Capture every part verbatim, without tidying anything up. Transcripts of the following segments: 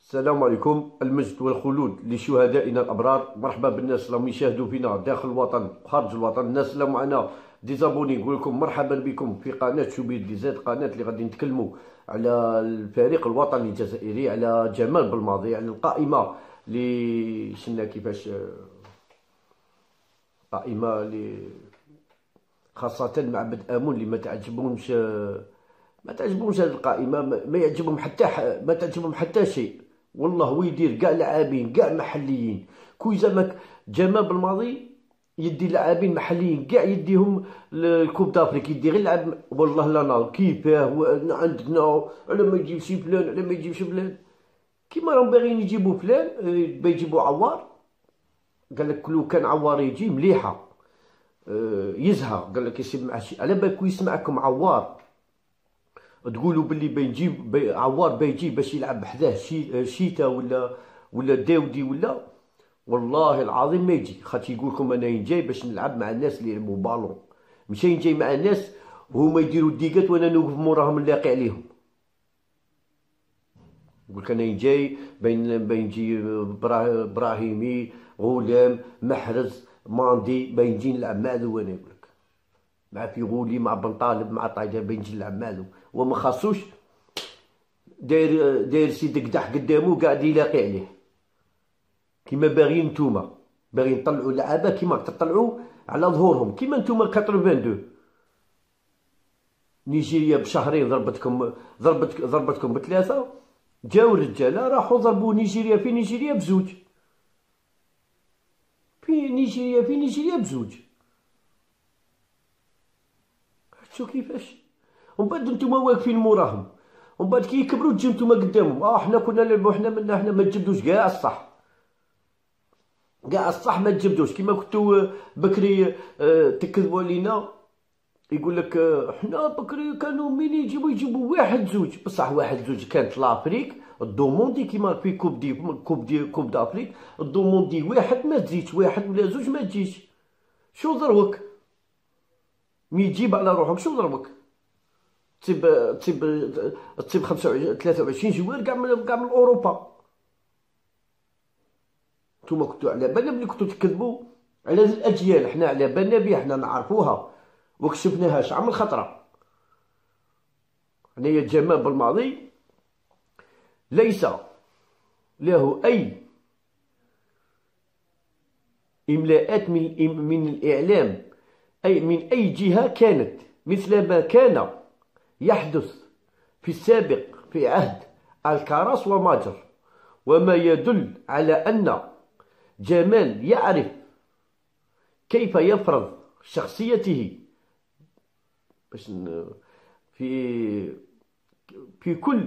السلام عليكم. المجد والخلود لشهدائنا الابرار. مرحبا بالناس اللي يشاهدوا فينا داخل الوطن وخارج الوطن. الناس اللي معنا ديزابوني نقول لكم مرحبا بكم في قناه شوبير دي زاد، قناه اللي غادي نتكلموا على الفريق الوطني الجزائري، على جمال بالماضي، على القائمه اللي شفنا كيفاش قائمه اللي خاصه مع بد امون اللي ما تعجبهمش ما تعجبهمش هذه القائمه، ما ما يعجبهم حتى ح... ما تعجبهم حتى شيء. والله ويدير كاع لاعبين كاع محليين كوي زعما جمال بالماضي يدي لاعبين محليين كاع يديهم الكوب دافريك، يدي غير لعب. والله لا نار كيفاه عندنا على ما يجيبش فلان على ما يجيبش فلان، كيما راهم باغيين يجيبوا فلان آه، بيجيبوا عوار. قال لك لو كان عوار يجي مليحه آه، يزهق. قال لك يسمع مع شي على بالكم يسمعكم عوار تقولوا باللي بيجيب بي عوار بيجي باش يلعب حداه شي شيتا ولا ولا داودي ولا، والله العظيم ما يجي. خاطر يقول لكم انا جاي باش نلعب مع الناس اللي يلعبوا بالون، ماشي جاي مع الناس وهما يديروا الديقات وانا نوقف موراهم نلاقي عليهم. يقول لك انا جاي بين بين جي برا- ابراهيمي غلام محرز ماندي بين نجي نلعب مع ذو. وانا يقول لك مع فيغولي مع بن طالب مع طايده بين نجي نلعب مع ذو، وما خاصوش داير داير سيدك دح قدامه قاعد يلاقي عليه. كيما باغيين نتوما باغيين تطلعوا لعابه كيما تطلعوا على ظهورهم، كيما نتوما اثنين وثمانين نيجيريا بشهرين ضربتكم ضربت ضربتكم بثلاثه. جاو الرجاله راحوا ضربوا نيجيريا في نيجيريا بزوج، في نيجيريا في نيجيريا بزوج. شو كيفاش ومن بعد نتوما واقفين موراهم، ومن بعد كي يكبروا تجيو نتوما قدامهم. اه حنا كنا نلعبوا حنا منا حنا ما تجبدوش كاع الصح، كاع الصح ما تجبدوش. كيما كنتو بكري آه، تكذبوا علينا. يقول لك آه، حنا بكري كانوا مين يجيبوا يجيبوا واحد زوج، بصح واحد زوج كانت لافريك الدوموندي كيما في كوب دي كوب دي كوب دافريك الدوموندي واحد ما تزيدش، واحد ولا زوج ما تجيش. شو ضروك مي تجيب على روحك؟ شو ضربك تصيب تصيب تصيب خمسة وعشرين ثلاثة وعشرين جوار كاع من كاع من اوروبا؟ نتوما كنتو على بالنا بلي كنتو تكذبوا على هذه الاجيال. حنا على بالنا بها، حنا نعرفوها وكشفناهاش عام الخطره. حنايا جمال بالماضي ليس له اي املاءات من من الاعلام، اي من اي جهه كانت، مثل ما كان يحدث في السابق في عهد الكراس وماجر، وما يدل على أن جمال يعرف كيف يفرض شخصيته باش في في كل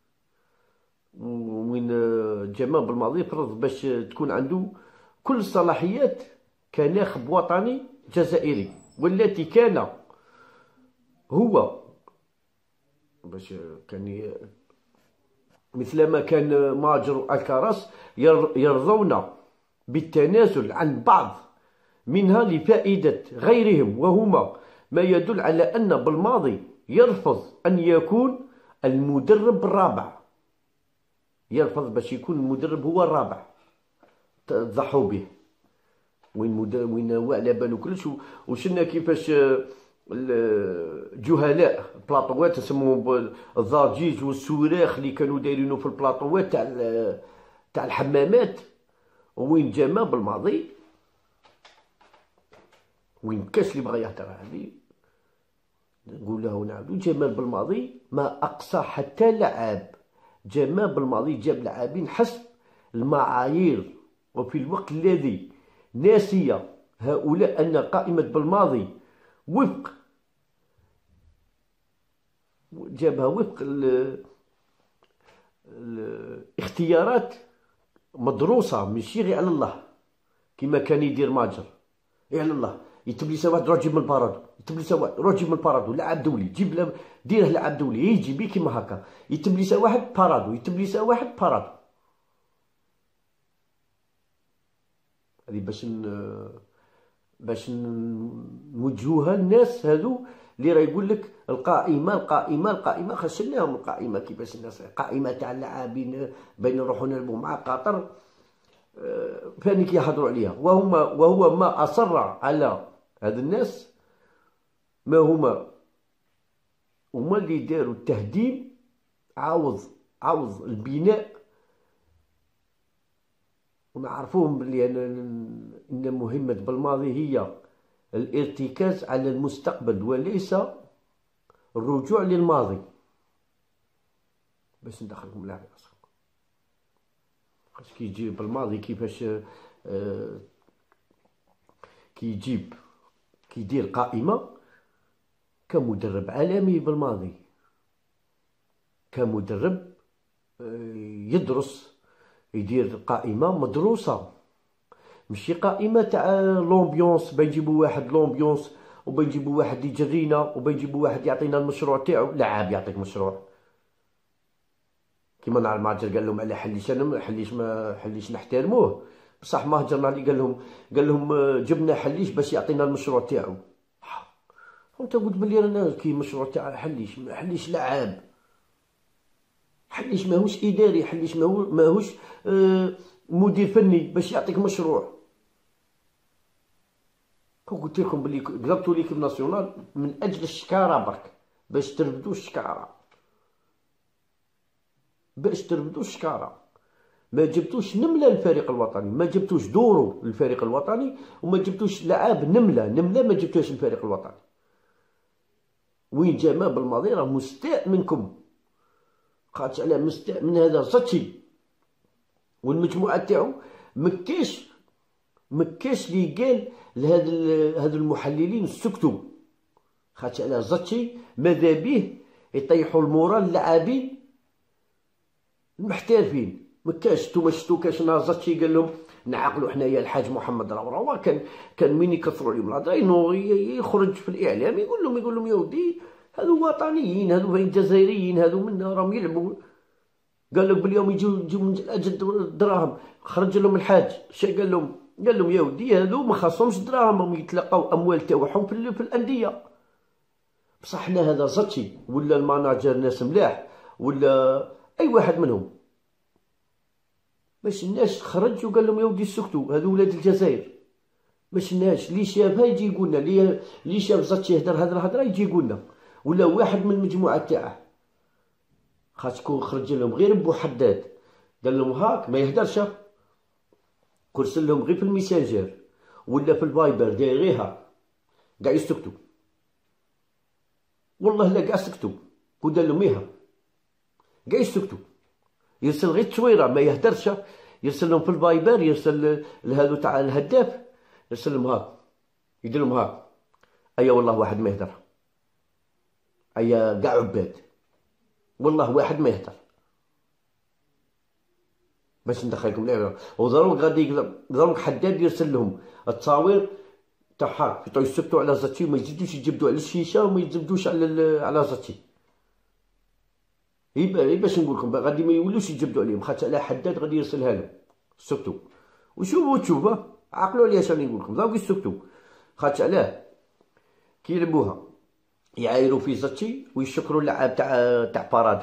من جمال بالماضي فرض باش تكون عنده كل الصلاحيات كناخب وطني جزائري، والتي كان هو باش كان مثلما كان ماجر الكرس يرضون بالتنازل عن بعض منها لفائدة غيرهم، وهما ما يدل على أن بالماضي يرفض أن يكون المدرب الرابع، يرفض باش يكون المدرب هو الرابع تضحوا به. وين مدرب وين هو على بالو كلش. وشنا كيفاش الجهلاء بلاطوات يسموهم الضجيج والسوراخ اللي كانوا دايرينه في البلاطوات تاع تاع الحمامات. وين جمال بالماضي وين كاش اللي بغى يهدر هذه نقول له ونعاودو. جمال بالماضي ما اقصى حتى لعاب. جمال بالماضي جاب لاعبين حسب المعايير، وفي الوقت الذي ناسي هؤلاء ان قائمة بالماضي وفق جابها وفق ال الاختيارات مدروسة، ماشي غير على الله كما كان يدير ماجر. غير على الله يتبليس واحد روح جيب من البارادو، يتبليس واحد روح جيب من البارادو لاعب دولي، جيب ديره لاعب دولي يجي بيه كيما هكا. يتبليس واحد بارادو، يتبليس واحد بارادو. هذه باش باش نوجهوها للناس هذو اللي راه يقول لك القائمه القائمه القائمه خسرناهم. القائمه كيفاش الناس قائمه تاع اللاعبين بين نروحوا نلعبوا مع قطر فاني كيهضروا عليها، وهما وهو ما اصر على هاد الناس ما هما هما اللي داروا التهديم عوض عوض البناء. ونعرفوهم بلي ان مهمة بلماضي هي الارتكاز على المستقبل وليس الرجوع للماضي. باش ندخلكم لاعب اصلا خاص كيجي بالماضي كيفاش آه كيجيب كيدير قائمة كمدرب عالمي بالماضي، كمدرب آه يدرس يدير قائمة مدروسة، ماشي قائمة تاع لومبيونس بيجيبوا واحد لومبيونس وبيجيبوا واحد يجرينا وبيجيبوا واحد يعطينا المشروع تاعو. لا عاب يعطيك مشروع كيما نهار ما قال لهم على حليش انا حليش ما حليش نحترموه، بصح ما هجرنا اللي قال لهم قال لهم جبنا حليش باش يعطينا المشروع تاعو. وانت قلت بلي رانا كي مشروع تاع حليش حليش لعاب، حليش ماهوش اداري، حليش ماهو ماهوش آه مدير فني باش يعطيك مشروع. قلت لكم بلي قلبتوا ليكيب ناسيونال من اجل الشكاره برك، باش تربدوا الشكاره باش تربدوا الشكاره. ما جبتوش نمله للفريق الوطني، ما جبتوش دورو للفريق الوطني، وما جبتوش لعاب نمله نمله ما جبتوش للفريق الوطني. وين جا ما بالماضي راه مستاء منكم، خاطش على مستاء من هذا زاتشي والمجموعه تاعو. مكاش مكاش لي قال لهاد هاد المحللين سكتوا، خاطش على زاتشي ماذا به يطيحوا المورال اللاعبين المحترفين. مكاش نتوما شفتو كاش نهار زاتشي قال لهم نعقلوا حنايا الحاج محمد راوروا كان كان من يكثروا عليهم الهضره يخرج في الاعلام يقول لهم يقول لهم يا ودي هذو وطنيين، هذو فين جزائريين، هذو منا راهم يلعبوا. قال لك باليوم يجوا يجوا من اجل الدراهم، خرج لهم الحاج شا قال لهم قال لهم يا ودي هذو ما خاصهمش دراهم، راهم يتلقاو اموال تاعهم في, في الانديه. بصح حنا هذا زاتشي ولا الماناجر ناس ملاح ولا اي واحد منهم ما شناش خرج وقال لهم يا ودي سكتوا هذو ولاد الجزائر. ما شناش اللي شافها يجي يقول لنا، اللي اللي شاف زاتشي يهدر هذه الهضره يجي يقول لنا، ولا واحد من المجموعه تاعه. خاص كون خرج لهم غير بو حداد قال لهم هاك ما يهدرش، كرسل لهم غير في الميسنجر ولا في الفايبر دايريها كاع يسكتوا. والله لا كاع سكتوا ودار لهم ايها كاع يسكتوا. يرسل غير تصويره ما يهدرش، يرسل لهم في الفايبر، يرسل لهذو تاع الهداف يرسل لهم هاك يدير لهم هاك ايا والله واحد ما يهدر، ايا كاع عباد والله واحد ما يهدر. باش ندخلكم لعبه وضروري غادي ضروري حداد يرسل لهم التصاوير تاع هاك يطيو يسكتوا على زاتشي وما يزيدوش يجبدوا على الشيشه وما يزبدوش على على زاتشي. هي باش نقول لكم غادي ما يولوش يجبدوا عليهم، خاطر على حداد غادي يرسلها لهم سكتوا. وشوفوا تشوفوا عقلوا عليا اش راني نقول لكم ضروري يسكتوا، خاطر علاه كي يلعبوها يعايروا في زاتشي ويشكروا اللعاب تاع تاع بارادو.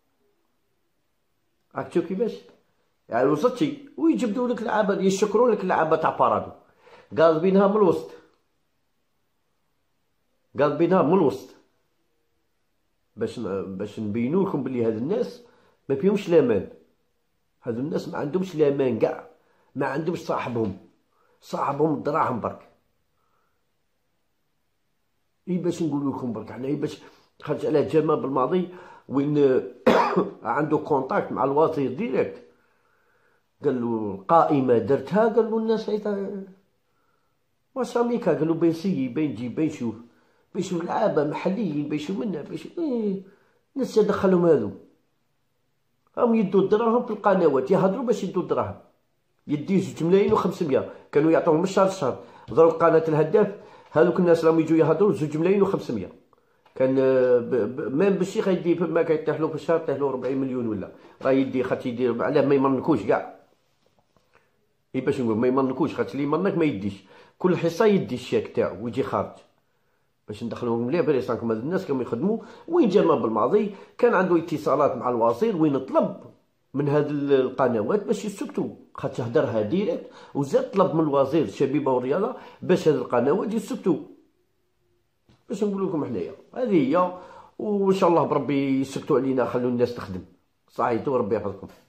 راك تشوف كيفاش يعايروا زاتشي ويجبدوا لك لعابه يشكروا لك اللعابه تاع بارادو قاضبينها من الوسط قاضبينها من الوسط باش باش نبينوا لكم بلي هاد الناس ما فيهمش الامان. هادو الناس ما عندهمش الامان كاع، ما عندهمش صاحبهم، صاحبهم الدراهم برك. اي باش نقول لكم برك حنا باش خرج على جمال بالماضي وين عنده كونتاكت مع الوزير ديريكت قال له القائمه درتها، قال له الناس عيطا واش اميكا قال له بين سي بين جي بين شوف بيشوف لعابه محليين بيشوف منا بيشوف ايه الناس دخلهم هذو راهم يدوا الدراهم في القنوات يهضروا باش يدوا الدراهم يدي زوج ملايين وخمسمية كانوا يعطوهم من شهر لشهر. ضرب قناه الهداف هذوك الناس راهم يجوا يهضروا زوج ملايين وخمسمية كان ميم بالشيخ يدي ما كيطيح له في الشهر طيح له ربعين مليون ولا راه يدي خاطر يدير علاه ما يمنكوش كاع. اي باش نقول ما يمنكوش خاطر اللي يمنك ما يديش كل حصه يدي الشيك تاعو ويجي خارج باش ندخلوهم مليح بريسانكم. هاد الناس كانوا يخدموا. وين جا ما بالماضي كان عنده اتصالات مع الوزير وين طلب من هاد القنوات باش يسكتوا، خاطر هدرها ديريكت وزاد طلب من الوزير الشبيبه والرياضه باش هاد القنوات يسكتوا. باش نقول لكم حنايا هذه هي، وان شاء الله بربي يسكتوا علينا، خلوا الناس تخدم. صعيتوا، ربي يحفظكم.